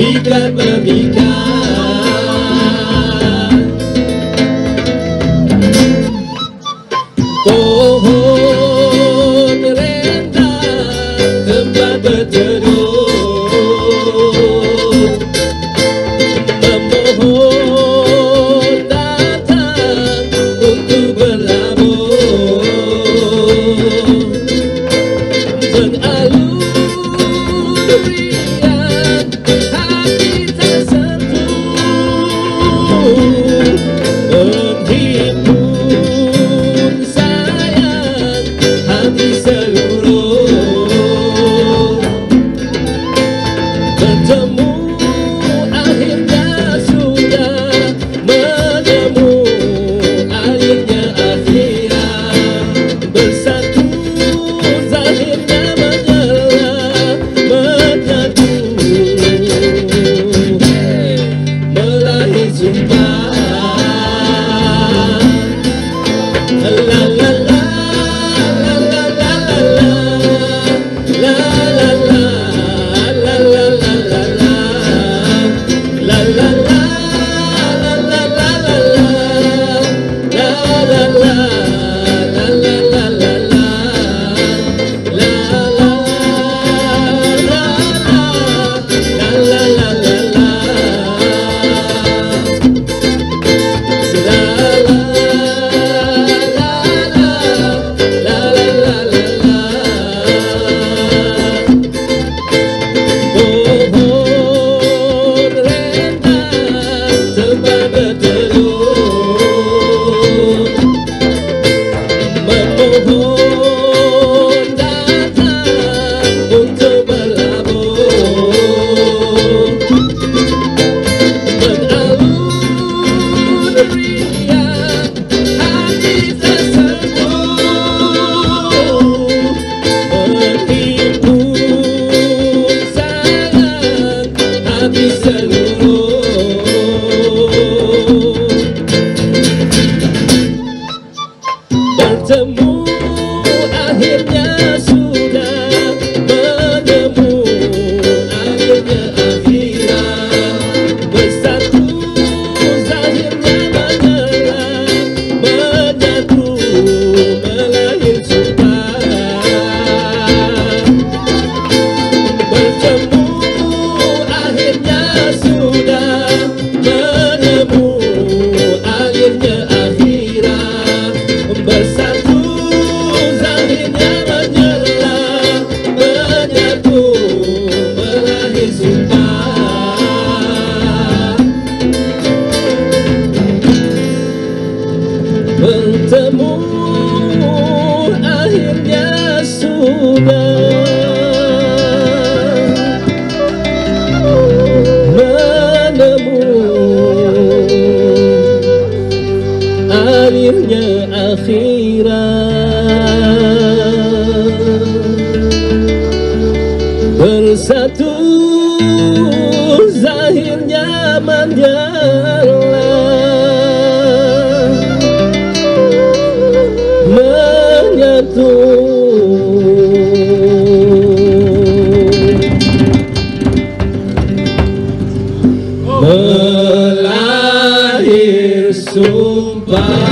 ikat memikat. Pohon rindang tempat berteduh, memohon datang untuk berlabuh. Beralur riang hati tersentuh, menghimpun sayang hati seluruh. Bertemu akhirnya sudah menemu, akhirnya akhirat bersatu, zahirnya menyala menyatu, melahir sumpah. La la la la la la la la la la la la la la. Bertemu akhirnya sudah menemu, akhirnya akhirat bersatu, zahirnya menyala menyatu, melahir sumpah. Bertemu akhirnya sudah menemu, akhirnya akhirat bersatu, zahirnya menyala menyatu, melahir sumpah. Bertemu akhirnya sudah menemu, akhirnya akhirat bersatu, zahirnya menyala menyatu, melahir sumpah.